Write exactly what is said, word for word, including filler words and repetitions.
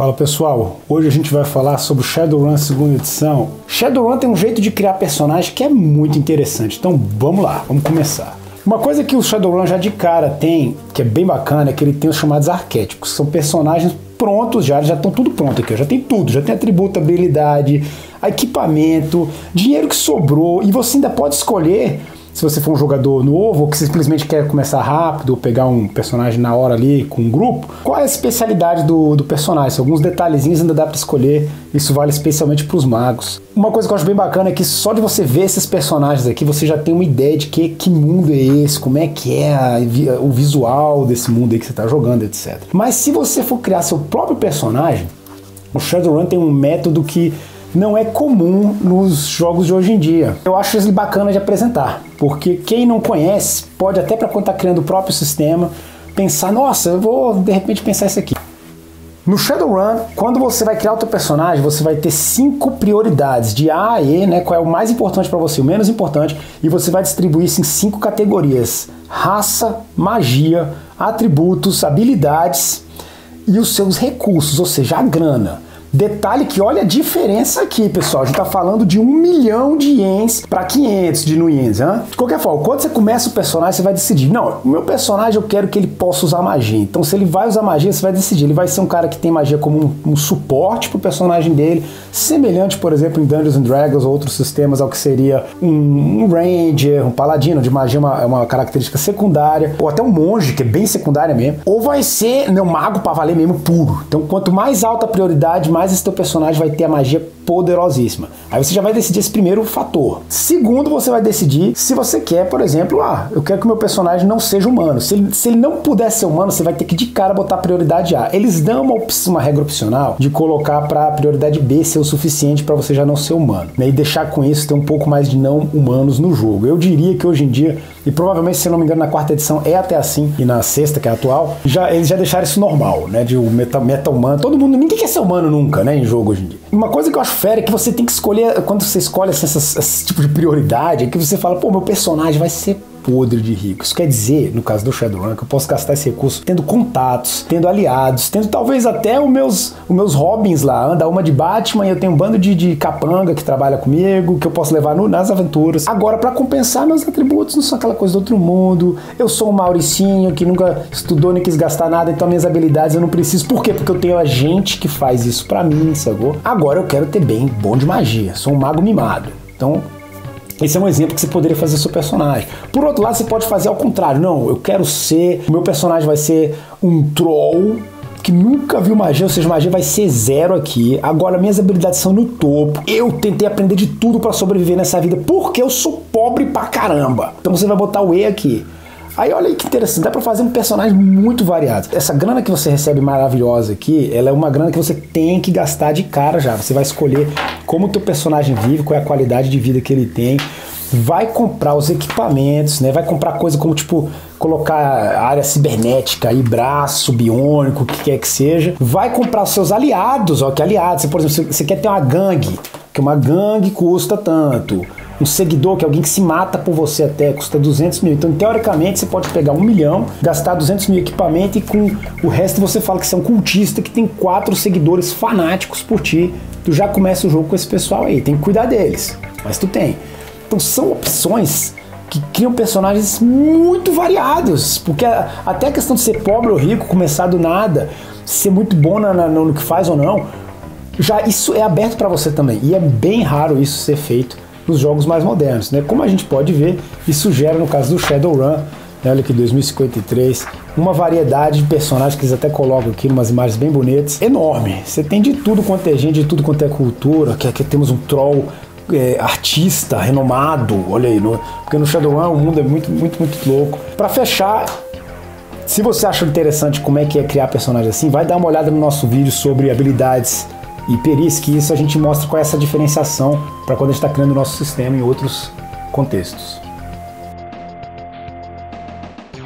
Fala pessoal, hoje a gente vai falar sobre o Shadowrun segunda edição. Shadowrun tem um jeito de criar personagem que é muito interessante, então vamos lá, vamos começar. Uma coisa que o Shadowrun já de cara tem, que é bem bacana, é que ele tem os chamados arquétipos, são personagens prontos já, já estão tudo pronto aqui, já tem tudo, já tem atributo, habilidade, equipamento, dinheiro que sobrou, e você ainda pode escolher, se você for um jogador novo ou que simplesmente quer começar rápido ou pegar um personagem na hora ali com um grupo, qual é a especialidade do, do personagem? Alguns detalhezinhos ainda dá para escolher, isso vale especialmente para os magos. Uma coisa que eu acho bem bacana é que só de você ver esses personagens aqui, você já tem uma ideia de que, que mundo é esse, como é que é a, o visual desse mundo aí que você está jogando, etcétera. Mas se você for criar seu próprio personagem, o Shadowrun tem um método que não é comum nos jogos de hoje em dia. Eu acho ele bacana de apresentar, porque quem não conhece pode até, para quando está criando o próprio sistema, pensar, nossa, eu vou de repente pensar isso aqui. No Shadowrun, quando você vai criar o teu personagem, você vai ter cinco prioridades, de A a E, né, qual é o mais importante para você, o menos importante, e você vai distribuir isso em cinco categorias: raça, magia, atributos, habilidades e os seus recursos, ou seja, a grana. Detalhe que olha a diferença aqui, pessoal. A gente tá falando de um milhão de ienes para quinhentos de no ienes, hein? De qualquer forma, quando você começa o personagem, você vai decidir. Não, o meu personagem eu quero que ele possa usar magia. Então, se ele vai usar magia, você vai decidir. Ele vai ser um cara que tem magia como um, um suporte pro personagem dele, semelhante, por exemplo, em Dungeons and Dragons ou outros sistemas, ao que seria um, um Ranger, um Paladino, de magia é uma, é uma característica secundária, ou até um monge, que é bem secundária mesmo. Ou vai ser, né, um mago pra valer mesmo puro. Então, quanto mais alta a prioridade, mais mais esse teu personagem vai ter a magia poderosíssima. Aí você já vai decidir esse primeiro fator. Segundo, você vai decidir se você quer, por exemplo, ah, eu quero que o meu personagem não seja humano. Se ele, se ele não puder ser humano, você vai ter que de cara botar prioridade A. Eles dão uma, uma regra opcional de colocar para prioridade B ser o suficiente para você já não ser humano, né? E deixar com isso ter um pouco mais de não humanos no jogo. Eu diria que hoje em dia, e provavelmente, se eu não me engano, na quarta edição é até assim, e na sexta, que é a atual, já, eles já deixaram isso normal, né? De o meta, meta humano. Todo mundo, ninguém quer ser humano nunca, né? Em jogo hoje em dia. Uma coisa que eu acho fera é que você tem que escolher, quando você escolhe assim, essas, esse tipo de prioridade, é que você fala, pô, meu personagem vai ser podre de rico. Isso quer dizer, no caso do Shadowrun, que eu posso gastar esse recurso tendo contatos, tendo aliados, tendo talvez até os meus, os meus Robins lá. Anda uma de Batman e eu tenho um bando de, de capanga que trabalha comigo, que eu posso levar no, nas aventuras. Agora, para compensar, meus atributos não são aquela coisa do outro mundo. Eu sou um Mauricinho que nunca estudou nem quis gastar nada, então minhas habilidades eu não preciso. Por quê? Porque eu tenho a gente que faz isso pra mim, sacou? Agora eu quero ter bem bom de magia. Sou um mago mimado. Então, esse é um exemplo que você poderia fazer seu personagem. Por outro lado, você pode fazer ao contrário. Não, eu quero ser... O meu personagem vai ser um troll que nunca viu magia, ou seja, magia vai ser zero aqui. Agora, minhas habilidades são no topo. Eu tentei aprender de tudo para sobreviver nessa vida, porque eu sou pobre pra caramba. Então você vai botar o E aqui. Aí olha aí que interessante, dá pra fazer um personagem muito variado. Essa grana que você recebe maravilhosa aqui, ela é uma grana que você tem que gastar de cara já. Você vai escolher como o teu personagem vive, qual é a qualidade de vida que ele tem. Vai comprar os equipamentos, né? Vai comprar coisa como, tipo, colocar área cibernética aí, braço biônico, o que quer que seja. Vai comprar os seus aliados, ó, que aliados. Você, por exemplo, você quer ter uma gangue, que uma gangue custa tanto. Um seguidor, que é alguém que se mata por você até, custa duzentos mil. Então, teoricamente, você pode pegar um milhão, gastar duzentos mil em equipamento e com o resto você fala que você é um cultista que tem quatro seguidores fanáticos por ti. Tu já começa o jogo com esse pessoal aí. Tem que cuidar deles, mas tu tem. Então, são opções que criam personagens muito variados, porque até a questão de ser pobre ou rico, começar do nada, ser muito bom na, na, no que faz ou não, já isso é aberto para você também. E é bem raro isso ser feito nos jogos mais modernos, né? Como a gente pode ver, isso gera, no caso do Shadowrun, né? Olha aqui, dois mil e cinquenta e três, uma variedade de personagens que eles até colocam aqui, umas imagens bem bonitas, enorme. Você tem de tudo quanto é gente, de tudo quanto é cultura, que aqui temos um troll é, artista renomado, olha aí, no, porque no Shadowrun o mundo é muito, muito, muito louco. Para fechar, se você acha interessante como é que é criar personagem assim, vai dar uma olhada no nosso vídeo sobre habilidades e perícia, que isso a gente mostra qual é essa diferenciação para quando a gente está criando o nosso sistema em outros contextos.